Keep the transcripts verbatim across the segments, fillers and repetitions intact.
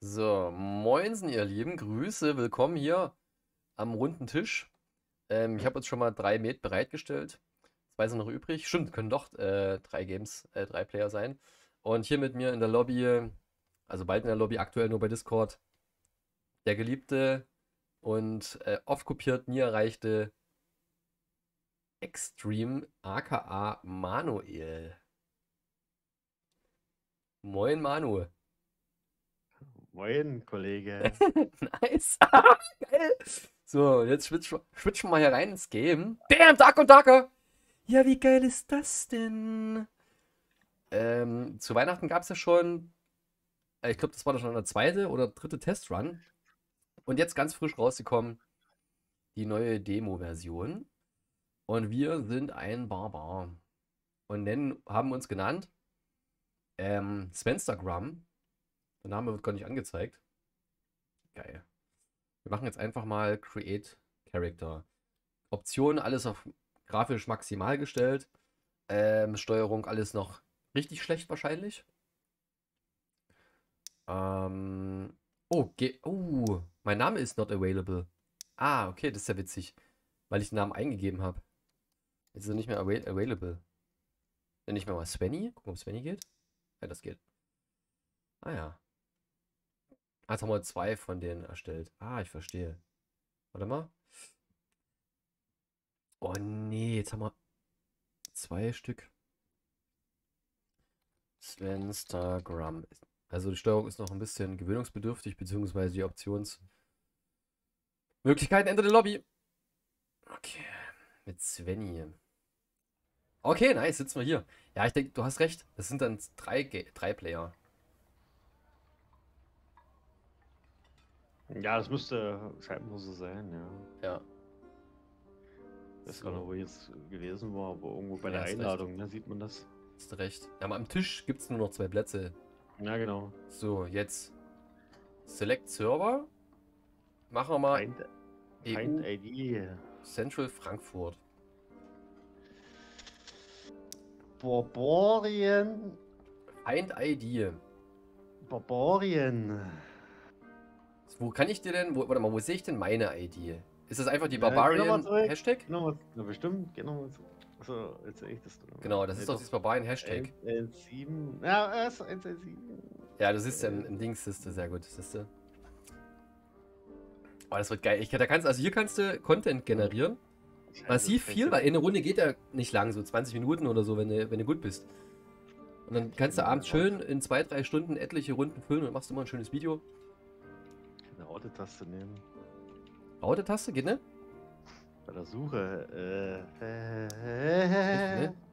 So, moinsen, ihr Lieben, Grüße, willkommen hier am runden Tisch. Ähm, ich habe jetzt schon mal drei Met bereitgestellt. Zwei sind noch übrig. Stimmt, können doch äh, drei Games, äh, drei Player sein. Und hier mit mir in der Lobby, also bald in der Lobby, aktuell nur bei Discord, der geliebte und äh, oft kopiert, nie erreichte Extreme, aka Manuel. Moin, Manu. Moin, Kollege. Nice. Geil. So, jetzt switchen switchen wir mal hier rein ins Game. Bam, Dark und Darker. Ja, wie geil ist das denn? Ähm, zu Weihnachten gab es ja schon, äh, ich glaube, das war doch schon der zweite oder dritte Testrun. Und jetzt ganz frisch rausgekommen, die neue Demo-Version. Und wir sind ein Barbar. Und nennen, haben uns genannt ähm, Svenstagram. Der Name wird gar nicht angezeigt. Geil. Wir machen jetzt einfach mal Create Character. Optionen, alles auf grafisch maximal gestellt. Ähm, Steuerung, alles noch richtig schlecht wahrscheinlich. Ähm, oh, ge oh, mein Name ist not available. Ah, okay, das ist ja witzig, weil ich den Namen eingegeben habe. Jetzt ist er nicht mehr avail available. Nenne ich mir mal Svenny. Gucken, ob Svenny geht. Ja, das geht. Ah ja. Ah, jetzt haben wir zwei von denen erstellt. Ah, ich verstehe. Warte mal. Oh nee, jetzt haben wir zwei Stück. Svenstagram. Also die Steuerung ist noch ein bisschen gewöhnungsbedürftig, beziehungsweise die Optionsmöglichkeiten ändern die Lobby. Okay, mit Svenny. Okay, nice, sitzen wir hier. Ja, ich denke, du hast recht. Das sind dann drei, Ga- drei Player. Ja, das müsste scheinbar so sein, ja. Ja. Ich weiß gar nicht, So, wo ich jetzt gewesen war, aber irgendwo bei ja, der hast recht. Einladung, ne, sieht man das. Hast recht. Ja, aber am Tisch gibt es nur noch zwei Plätze. Ja, genau. So, jetzt Select Server. Machen wir mal Find, Find E U I D. Central Frankfurt. Barbarien. Find I D. Barbarien. Wo kann ich dir denn, wo, warte mal, wo sehe ich denn meine I D? Ist das einfach die Ja, geh nochmal Barbarian zurück. Hashtag? Geh noch mal, na bestimmt, geh nochmal zurück. Achso, jetzt sehe ich das. Genau, das Nee, ist doch doch. dieses Barbarian Hashtag. eins eins sieben. Ja, erst eins eins sieben. Ja, das ist ja im, im Dings, das ist sehr gut, das ist. Oh, das wird geil. Ich, da kannst, also hier kannst du Content generieren. Massiv viel, weil eine Runde geht ja nicht lang, so zwanzig Minuten oder so, wenn du, wenn du gut bist. Und dann kannst du abends schön in zwei, drei Stunden etliche Runden füllen und machst immer ein schönes Video. Eine Orte-Taste nehmen. Raute-Taste, geht ne? Bei der Suche. Echt, Äh, ne?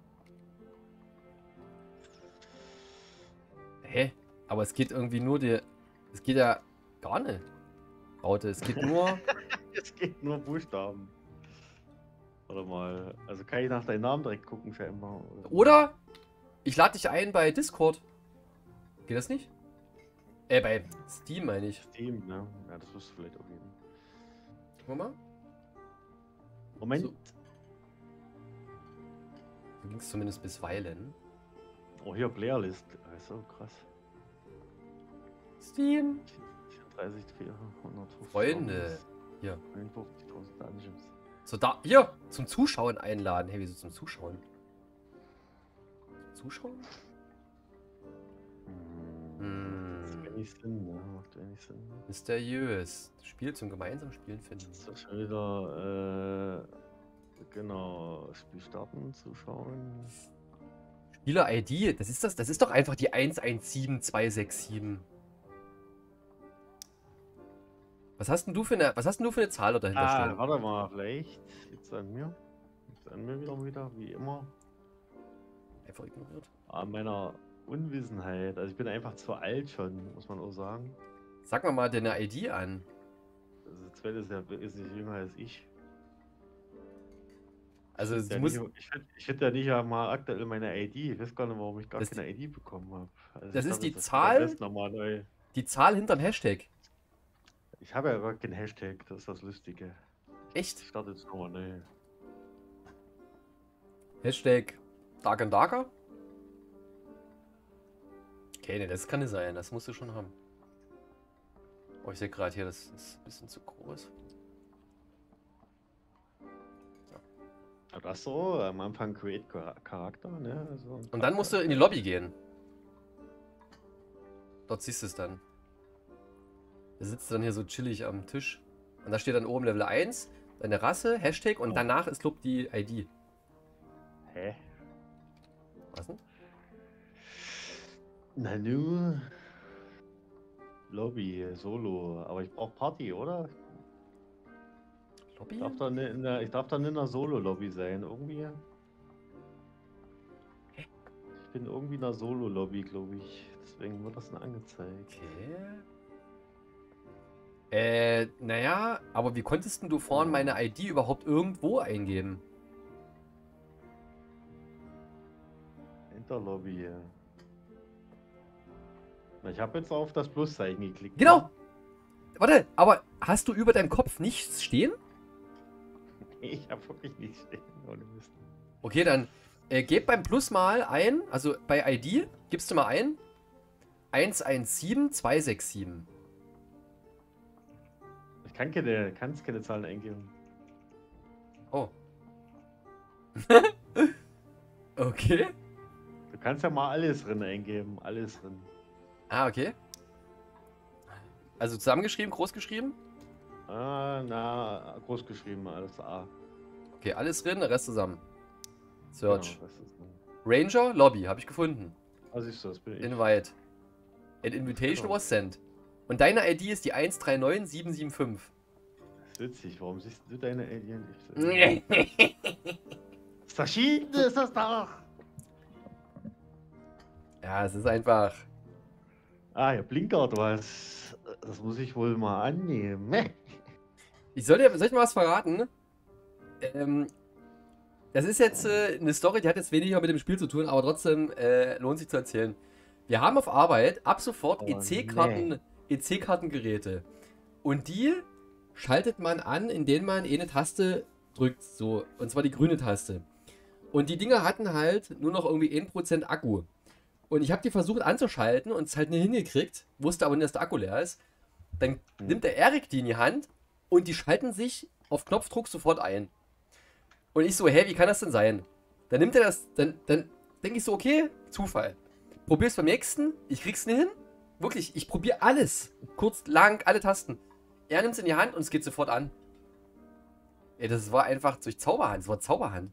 Hä? Aber es geht irgendwie nur die. Es geht ja gar nicht. Raute, es geht nur. Es geht nur Buchstaben. Warte mal. Also kann ich nach deinem Namen direkt gucken, scheinbar. Oder ich lade dich ein bei Discord. Geht das nicht? Äh, bei Steam meine ich. Steam, ne? Ja, das wirst du vielleicht auch geben. Guck mal. Moment. So. Du gingst zumindest bisweilen. Oh, hier Playlist. Also krass. Steam. vierunddreißig, vierhundertfünfzig. Freunde. Hier. neunundfünfzigtausend Dungeons. So, da. Hier. Zum Zuschauen einladen. Hey, wieso zum Zuschauen? Zuschauen? Hm. Das macht Hm. wenig Sinn, ne? Macht wenig Sinn. Mysteriös. Spiel zum gemeinsamen Spielen finden. Das ist schon wieder, äh, genau, Spiel starten, zuschauen. Spieler-I D, das ist das, das ist doch einfach die eins eins sieben zwei sechs sieben. Was hast denn du für eine, was hast denn du für eine Zahl da dahinter Ah, stehen? warte mal, vielleicht jetzt an mir. Jetzt an mir wieder, wieder, wie immer. Einfach ignoriert. An meiner Unwissenheit. Also ich bin einfach zu alt schon, muss man auch sagen. Sag mal mal deine I D an. Also Sven ist ja wesentlich jünger als ich. Also Ich du hätte musst, ja, nicht, ich, hätte- ich hätte ja nicht ja mal aktuell meine I D. Ich weiß gar nicht, warum ich gar Das- keine I D bekommen habe. Also das ich ist dachte, die das geht Zahl? am besten nochmal neu. die Zahl hinterm Hashtag. Ich habe ja gar keinen Hashtag, das ist das Lustige. Echt? Ich starte jetzt nochmal neu. Hashtag Dark and Darker? Okay, ne, das kann nicht sein. Das musst du schon haben. Oh, ich sehe gerade hier, das ist ein bisschen zu groß. Ja, das so, am Anfang create Char- Charakter, ne? Also, Und dann musst du in die Lobby gehen. Dort siehst du es dann. Da sitzt du dann hier so chillig am Tisch. Und da steht dann oben Level eins, deine Rasse, Hashtag und danach ist Club die I D. Hä? Was denn? Na nu. Lobby, Solo. Aber ich brauche Party, oder? Lobby? Ich darf dann in der, ich darf dann in einer Solo-Lobby sein, irgendwie. Ich bin irgendwie in einer Solo-Lobby, glaube ich. Deswegen wird das dann angezeigt. Okay. Äh, naja, aber wie konntest denn du vorhin meine I D überhaupt irgendwo eingeben? Interlobby. Na, ich habe jetzt auf das Pluszeichen geklickt. Genau! Ne? Warte, aber hast du über deinem Kopf nichts stehen? Ich habe wirklich nichts stehen. Ohne Mist. Okay, dann äh, gib beim Plus mal ein, also bei I D, gibst du mal ein eins eins sieben zwei sechs sieben. Ich kann keine, kann's keine Zahlen eingeben. Oh. Okay. Du kannst ja mal alles drin eingeben. Alles drin. Ah, okay. Also zusammengeschrieben, groß geschrieben? Ah, na, groß geschrieben, alles A. Okay, alles drin, der Rest zusammen. Search. Genau, das ist, Ranger, Lobby, habe ich gefunden. also ich so, das bin ich. Invite. An invitation Genau. was sent. Und deine I D ist die eins drei neun sieben sieben fünf. Das ist witzig, warum siehst du deine Alien nicht? Verschieden ist das doch! Ja, es ist einfach. Ah, ja, blinkert was. Das muss ich wohl mal annehmen. Ich soll dir, soll ich mal was verraten? Ähm, das ist jetzt äh, eine Story, die hat jetzt weniger mit dem Spiel zu tun, aber trotzdem äh, lohnt sich zu erzählen. Wir haben auf Arbeit ab sofort Oh, E C-Karten, E C-Kartengeräte. Und die schaltet man an, indem man eine Taste drückt, so, und zwar die grüne Taste. Und die Dinger hatten halt nur noch irgendwie ein Prozent Akku. Und ich habe die versucht anzuschalten und es halt nicht hingekriegt, wusste aber nicht, dass der Akku leer ist. Dann Hm. nimmt der Erik die in die Hand und die schalten sich auf Knopfdruck sofort ein. Und ich so, hä, wie kann das denn sein? Dann nimmt er das, dann, dann denke ich so, okay, Zufall. Probier's beim nächsten, ich krieg's nicht hin. Wirklich, ich probiere alles. Kurz, lang, alle Tasten. Er nimmt es in die Hand und es geht sofort an. Ey, das war einfach durch Zauberhand, das war Zauberhand.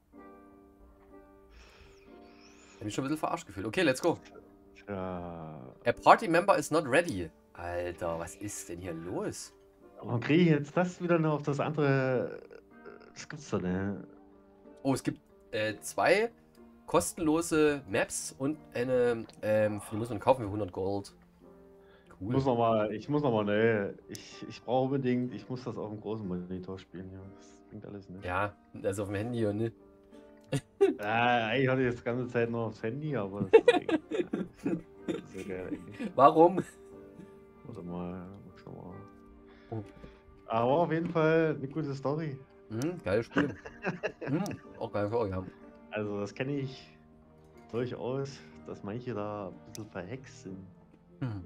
Hab mich schon ein bisschen verarscht gefühlt. Okay, let's go. Tja. A party member is not ready. Alter, was ist denn hier los? Warum kriege ich jetzt das wieder noch auf das andere? Das gibt's doch nicht. Oh, es gibt äh, zwei kostenlose Maps und eine, ähm, für die muss man kaufen für hundert Gold. Ich Cool. muss noch mal, ich muss noch mal, ne, ich, ich brauche unbedingt, ich muss das auf dem großen Monitor spielen, ja. Das bringt alles nicht. Ja, also auf dem Handy und ne? Ah, eigentlich hatte ich das ganze Zeit nur aufs Handy, aber das ist eigentlich, das ist ja geil eigentlich. Warum? Warte mal, schau mal. Oh. Aber auf jeden Fall eine gute Story. Hm, geiles Spiel. Hm, auch geil vorgehabt. Also das kenne ich durchaus, dass manche da ein bisschen verhext sind. Hm.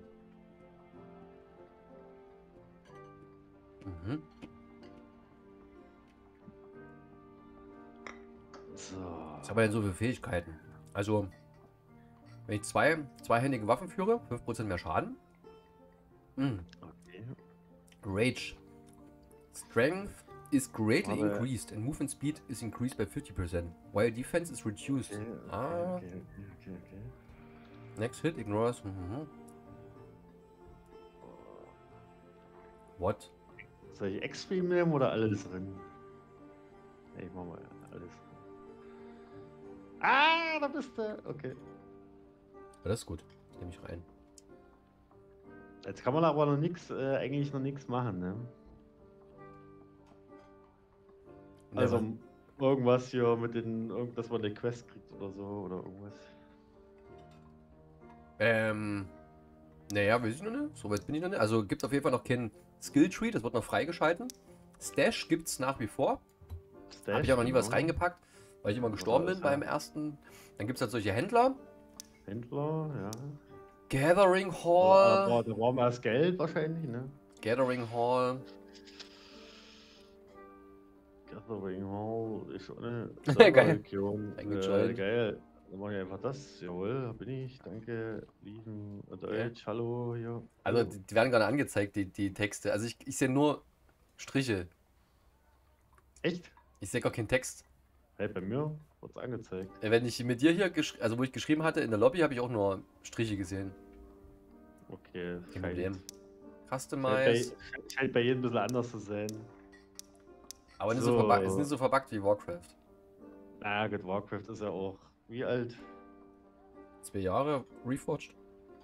Mhm. So. Was haben wir denn so für Fähigkeiten? Also, wenn ich zwei zweihändige Waffen führe, fünf Prozent mehr Schaden. Hm. Okay. Rage. Strength is greatly Aber- increased and movement speed is increased by fifty percent, while defense is reduced. Okay, okay, Ah, okay, okay, okay, okay. next hit ignores. Mhm. What? Soll ich Extreme nehmen oder alles drin? Nee, ich mach mal alles. Ah, da bist du. Okay. Das ist gut. Das nehme ich rein. Jetzt kann man aber noch nichts, äh, eigentlich noch nichts machen, ne? Nee, Also was- irgendwas hier mit den, irgend- dass man eine Quest kriegt oder so oder irgendwas. Ähm. Naja, weiß ich noch nicht. So weit bin ich noch nicht. Also gibt es auf jeden Fall noch keinen Skilltree, das wird noch freigeschalten. Stash gibt es nach wie vor. Habe ich auch noch nie was genau. reingepackt, weil ich immer gestorben alles, bin beim ja. ersten. Dann gibt es halt solche Händler. Händler, ja. Gathering Da Hall. war, da war mal das Geld wahrscheinlich, ne? Gathering Hall. Gathering Hall ist schon eine Geil. Serverregion. Äh, Eingejoint. geil. Dann mache ich einfach das. Jawohl, da bin ich. Danke. Lieben. Deutsch. Hallo. Ja. Also, Hallo. die, die werden gerade angezeigt, die, die Texte. Also, ich, ich sehe nur Striche. Echt? Ich sehe gar keinen Text. Hey, bei mir wird es angezeigt. Äh, Wenn ich mit dir hier, gesch- also wo ich geschrieben hatte, in der Lobby, habe ich auch nur Striche gesehen. Okay. Kein scheint- Problem. Scheint bei, Customize. scheint bei jedem ein bisschen anders zu sein. Aber nicht so, So. verbuggt, ist nicht so verbuggt wie Warcraft. Na gut, Warcraft ist ja auch. Wie alt? Zwei Jahre Reforged.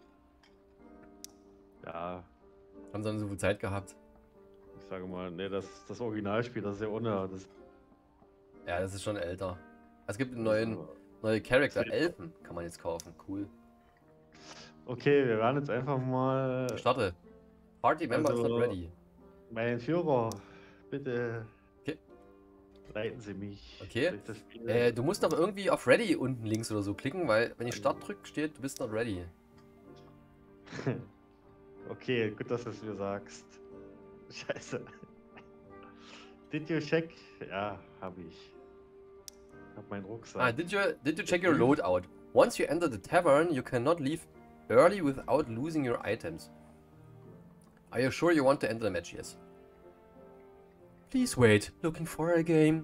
Ja, Haben sie dann so viel Zeit gehabt. ich sage mal, ne, das, das Originalspiel, das ist ja ohne. Das, Ja, das ist schon älter. Es gibt einen neuen, so. neue Charakter. Sehr- Elfen kann man jetzt kaufen. Cool. Okay, wir werden jetzt einfach mal. Ich starte. Party member is Also- not ready. Mein Führer, bitte. Okay. Leiten Sie mich. Okay. durch das Spiel. Äh, du musst aber irgendwie auf Ready unten links oder so klicken, weil wenn ich Start drücke, steht, du bist not ready. Okay, gut, dass du es mir sagst. Scheiße. Did you check? Ja, habe ich. Hab meinen Rucksack. Ah, did you, did you check your loadout? Once you enter the tavern, you cannot leave early without losing your items. Are you sure you want to enter the match? Yes. Please wait. Looking for a game.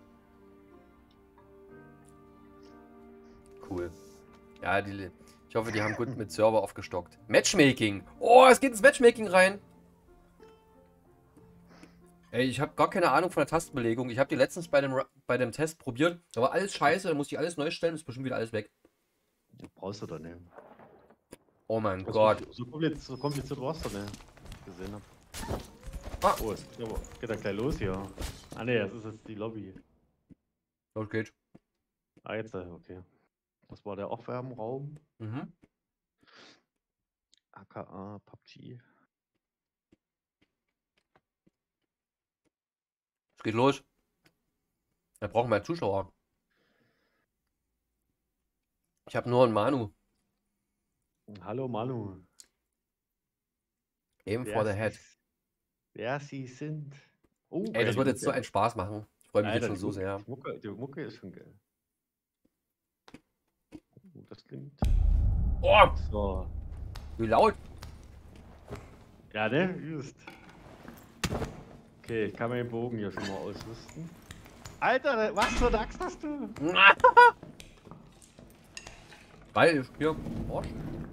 Cool. Ja, die, ich hoffe, die haben gut mit Server aufgestockt. Matchmaking. Oh, es geht ins Matchmaking rein. Ey, ich habe gar keine Ahnung von der Tastenbelegung. Ich habe die letztens bei dem, bei dem Test probiert. Da war alles scheiße, da musste ich alles neu stellen, ist bestimmt wieder alles weg. Brauchst du doch nicht. Oh mein So- Gott. So kompliziert, so kompliziert war's doch nicht. Gesehen hab. Ah. Oh, es geht, aber, geht ja gleich los hier. Ah ne, das ist jetzt die Lobby. Los geht's. Ah, jetzt, äh, okay. Das war der Aufwärmraum. Mhm. aka P U B G. Es geht los. Wir brauchen mehr Zuschauer. Ich habe nur einen Manu. Hallo Manu. Aim for the Sie- head. Wer sie sind. Oh, Ey, das geile wird jetzt so Mucke. ein Spaß machen. Ich freue mich Alter, jetzt schon die so Mucke- sehr. Die Mucke, die Mucke ist schon geil. Oh, das klingt. Oh, So. wie laut. Ja, ne? Just. Okay, ich kann meinen Bogen hier schon mal ausrüsten. Alter, was für eine Axt hast du? Weil, hier. Oh.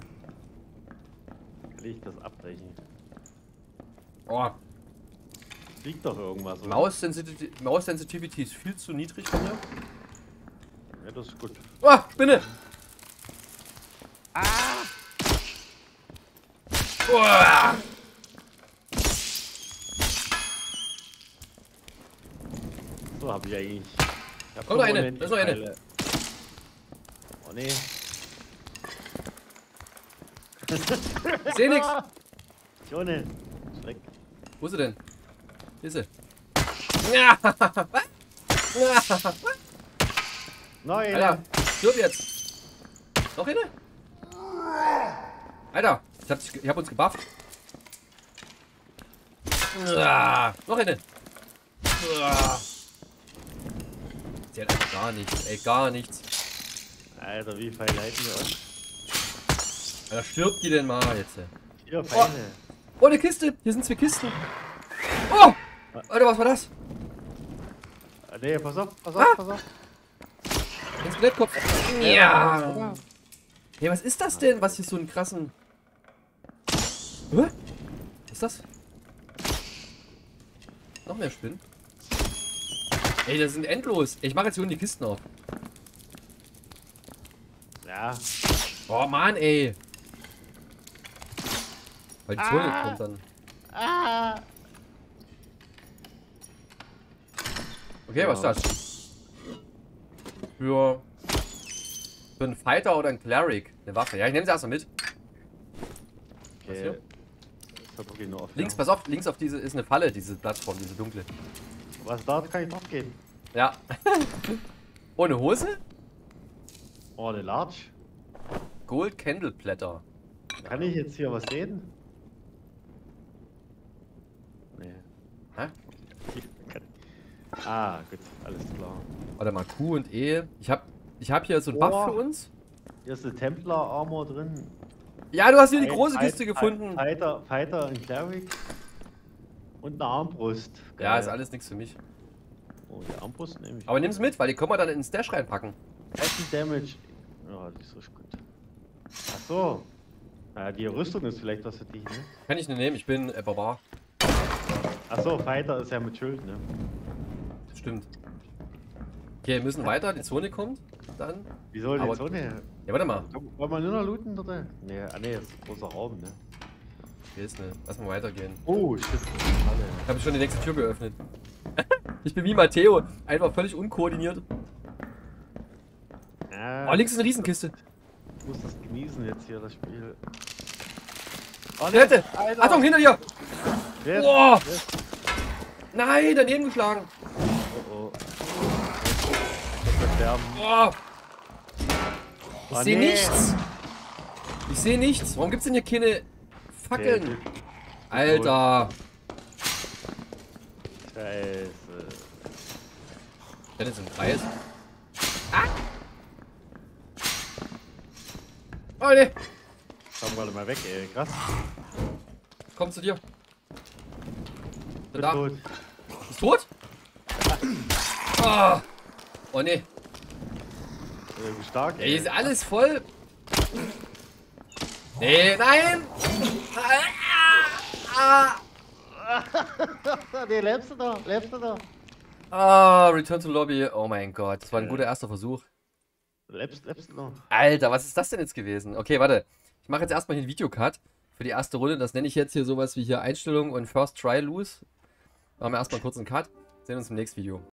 Kann ich das abbrechen? Oh. Liegt doch irgendwas, oder? Maus Sensitivity, Maus Sensitivity ist viel zu niedrig von mir. Ja, das ist gut. Oh, Spinne. Ah! Oh. So habe ich eigentlich. Ich hab Kommt noch eine, unendlich da ist noch eine. Pfeile. Oh nee. Ich seh nix. Jonne. Schreck. Wo ist sie denn? Hier ist sie. Ja. Nein. Alter, stirb jetzt. Noch eine? Alter, ich hab, ich hab uns gebufft. Ah, noch eine. Ah. Sie hat einfach gar nichts, ey, gar nichts. Alter, wie viel leiten wir uns? Alter, stirbt die denn mal jetzt? Vier Pfeile. Oh, eine Kiste. Hier sind zwei Kisten. Oh, Alter, was war das? Ah, nee, pass auf, pass auf, Ah. pass auf. Ein Skelettkopf. Ja. Hey, was ist das denn? Was hier so einen krassen... Hä? Was ist das? Noch mehr Spinnen? Ey, das sind endlos. Ich mache jetzt hier unten die Kisten auf. Ja. Oh Mann, ey. Weil die Zone Ah. kommt dann. Ah. Okay, was ist das? Für... Für einen Fighter oder einen Cleric. Eine Waffe. Ja, ich nehme sie erstmal mit. Was Okay. hier? Das hat wirklich nur auf. Links, pass auf, links auf diese ist eine Falle, diese Plattform, diese dunkle. Was da kann ich drauf gehen? Ja. Ohne Hose? Oh, eine Large. Gold Candle Blätter. Kann ich jetzt hier was sehen? Nee. Hä? Ah, gut, alles klar. Warte mal, Q und E. Ich hab, ich hab hier so einen Oh. Buff für uns. Hier ist eine Templar-Armor drin. Ja, du hast hier die Fight- große Fight- Kiste gefunden. Fighter, Fighter und Cleric. Und eine Armbrust. Ja, Geil. ist alles nichts für mich. Oh, die Armbrust nehme ich. Aber nimm's mit, weil die können wir dann in den Stash reinpacken. Essen Damage. Ja, die ist richtig gut. Ach so. Ja, die Rüstung ist vielleicht was für dich, ne? Kann ich nicht nehmen, ich bin äh, Barbar. Ach so, Fighter ist ja mit Schild, ne? Stimmt. Okay, wir müssen weiter, die Zone kommt. Dann. Wie soll die Aber- Zone? Ja, warte mal. Wollen wir nur noch looten, oder? Nee, ah, nee, das ist ein großer Raum, ne? Hier ist eine. Lass mal weitergehen. Oh, shit. Alle. Ich habe schon die nächste Tür geöffnet. Ich bin wie Matteo, einfach völlig unkoordiniert. Ja, Oh, links ist eine Riesenkiste. ich muss das genießen jetzt hier, das Spiel. Oh, Rette! Alter. Achtung, hinter dir! Wer ist- Boah. wer ist- Nein, daneben geschlagen. Oh, oh. Das wird sterben. Boah. Ich Oh, sehe nee. nichts. Ich sehe nichts. Warum gibt's denn hier keine Fackeln? Okay, Alter. Scheiße. Wenn jetzt im Kreis. Ah! Oh ne. Komm mal mal weg, ey. Krass. Komm zu dir. Bin Da. tot. Bist du tot? Ah. Oh ne. Äh, Wie stark, Ja, hier ist alles voll. Nee, nein. Ah. Nee, lebst du noch? Lebst du noch? Ah, Return to Lobby. Oh mein Gott, das war ein guter erster Versuch. Lebst, lebst du noch? Alter, was ist das denn jetzt gewesen? Okay, warte. Ich mache jetzt erstmal hier einen Videocut für die erste Runde. Das nenne ich jetzt hier sowas wie hier Einstellung und First Try Lose. Machen wir erstmal kurz einen Cut. Sehen uns im nächsten Video.